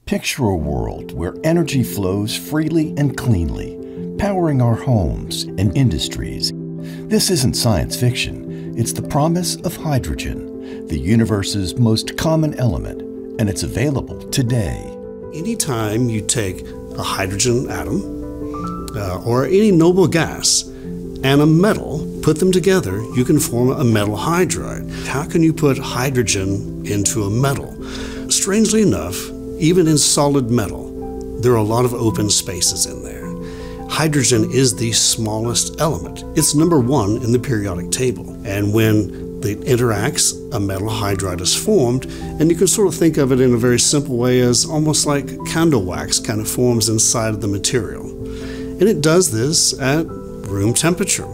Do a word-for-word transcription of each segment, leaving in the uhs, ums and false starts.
Picture a world where energy flows freely and cleanly, powering our homes and industries. This isn't science fiction, it's the promise of hydrogen, the universe's most common element, and it's available today. Anytime you take a hydrogen atom uh, or any noble gas and a metal, put them together, you can form a metal hydride. How can you put hydrogen into a metal? Strangely enough, even in solid metal, there are a lot of open spaces in there. Hydrogen is the smallest element. It's number one in the periodic table. And when it interacts, a metal hydride is formed, and you can sort of think of it in a very simple way as almost like candle wax kind of forms inside of the material. And it does this at room temperature.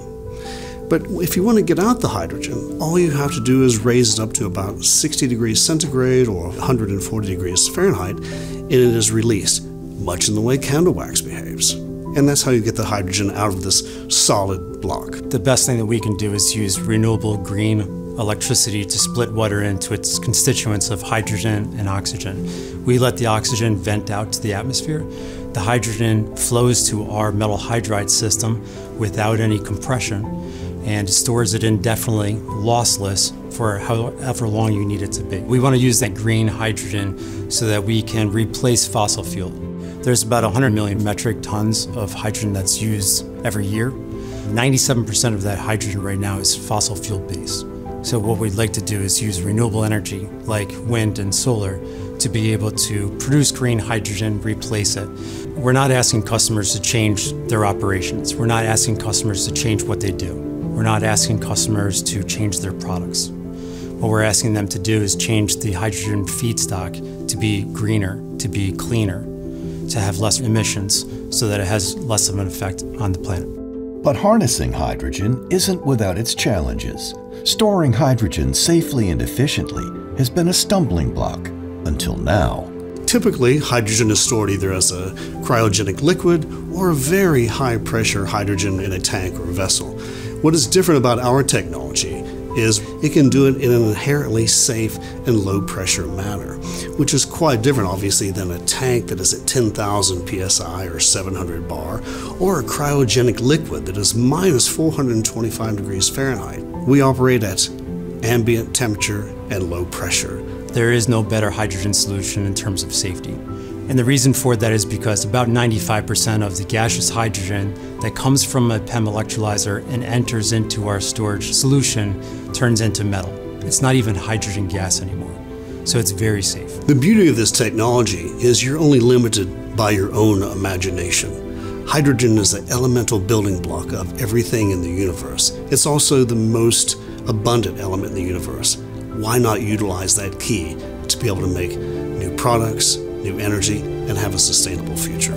But if you want to get out the hydrogen, all you have to do is raise it up to about sixty degrees centigrade or one hundred forty degrees Fahrenheit, and it is released, much in the way candle wax behaves. And that's how you get the hydrogen out of this solid block. The best thing that we can do is use renewable green electricity to split water into its constituents of hydrogen and oxygen. We let the oxygen vent out to the atmosphere. The hydrogen flows to our metal hydride system without any compression and stores it indefinitely, lossless, for however long you need it to be. We want to use that green hydrogen so that we can replace fossil fuel. There's about one hundred million metric tons of hydrogen that's used every year. ninety-seven percent of that hydrogen right now is fossil fuel based. So what we'd like to do is use renewable energy like wind and solar to be able to produce green hydrogen, replace it. We're not asking customers to change their operations. We're not asking customers to change what they do. We're not asking customers to change their products. What we're asking them to do is change the hydrogen feedstock to be greener, to be cleaner, to have less emissions so that it has less of an effect on the planet. But harnessing hydrogen isn't without its challenges. Storing hydrogen safely and efficiently has been a stumbling block until now. Typically, hydrogen is stored either as a cryogenic liquid or a very high pressure hydrogen in a tank or a vessel. What is different about our technology is it can do it in an inherently safe and low pressure manner, which is quite different obviously than a tank that is at ten thousand P S I or seven hundred bar, or a cryogenic liquid that is minus four hundred twenty-five degrees Fahrenheit. We operate at ambient temperature and low pressure. There is no better hydrogen solution in terms of safety. And the reason for that is because about ninety-five percent of the gaseous hydrogen that comes from a P E M electrolyzer and enters into our storage solution turns into metal. It's not even hydrogen gas anymore. So it's very safe. The beauty of this technology is you're only limited by your own imagination. Hydrogen is the elemental building block of everything in the universe. It's also the most abundant element in the universe. Why not utilize that key to be able to make new products, new energy, and have a sustainable future?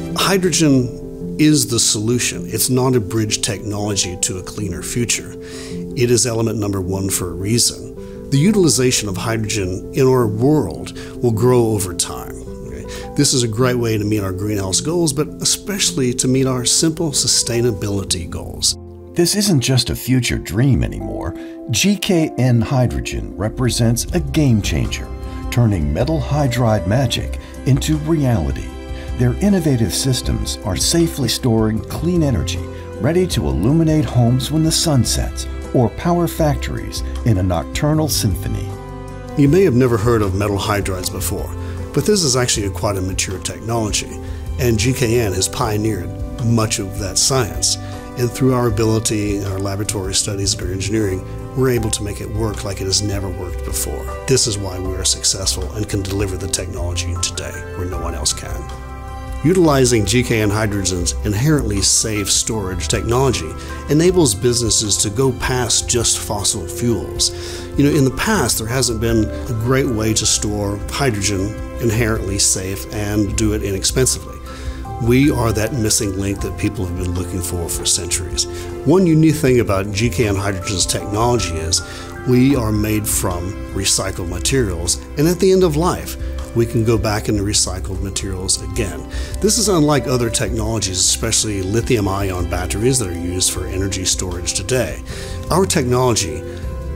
Hydrogen is the solution. It's not a bridge technology to a cleaner future. It is element number one for a reason. The utilization of hydrogen in our world will grow over time. Okay? This is a great way to meet our greenhouse goals, but especially to meet our simple sustainability goals. This isn't just a future dream anymore. G K N Hydrogen represents a game changer, turning metal hydride magic into reality. Their innovative systems are safely storing clean energy, ready to illuminate homes when the sun sets, or power factories in a nocturnal symphony. You may have never heard of metal hydrides before, but this is actually a quite a mature technology, and G K N has pioneered much of that science. And through our ability, our laboratory studies, our engineering, we're able to make it work like it has never worked before. This is why we are successful and can deliver the technology today where no one else can. Utilizing G K N Hydrogen's inherently safe storage technology enables businesses to go past just fossil fuels. You know, in the past, there hasn't been a great way to store hydrogen inherently safe and do it inexpensively. We are that missing link that people have been looking for for centuries. One unique thing about G K N Hydrogen's technology is we are made from recycled materials, and at the end of life, we can go back into recycled materials again. This is unlike other technologies, especially lithium-ion batteries that are used for energy storage today. Our technology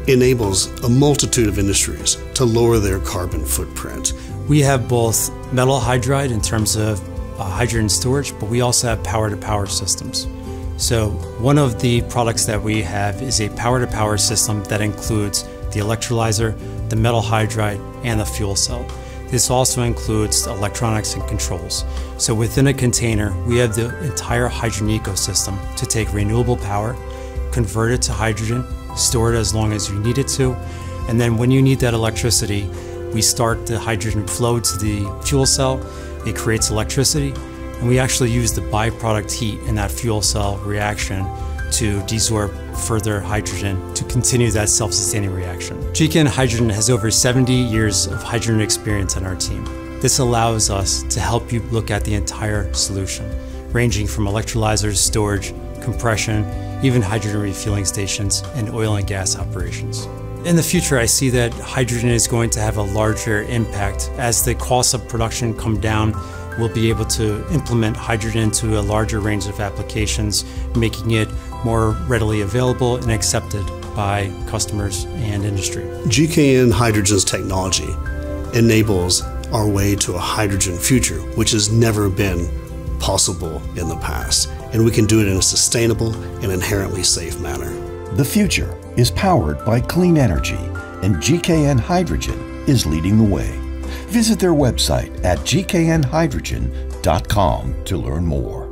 enables a multitude of industries to lower their carbon footprint. We have both metal hydride in terms of uh, hydrogen storage, but we also have power-to-power systems. So one of the products that we have is a power-to-power system that includes the electrolyzer, the metal hydride, and the fuel cell. This also includes electronics and controls. So within a container, we have the entire hydrogen ecosystem to take renewable power, convert it to hydrogen, store it as long as you need it to, and then when you need that electricity, we start the hydrogen flow to the fuel cell, it creates electricity, and we actually use the byproduct heat in that fuel cell reaction to desorb further hydrogen to continue that self-sustaining reaction. G K N Hydrogen has over seventy years of hydrogen experience on our team. This allows us to help you look at the entire solution, ranging from electrolyzers, storage, compression, even hydrogen refueling stations, and oil and gas operations. In the future, I see that hydrogen is going to have a larger impact. As the costs of production come down, we'll be able to implement hydrogen into a larger range of applications, making it more readily available and accepted by customers and industry. G K N Hydrogen's technology enables our way to a hydrogen future, which has never been possible in the past. And we can do it in a sustainable and inherently safe manner. The future is powered by clean energy, and G K N Hydrogen is leading the way. Visit their website at g k n hydrogen dot com to learn more.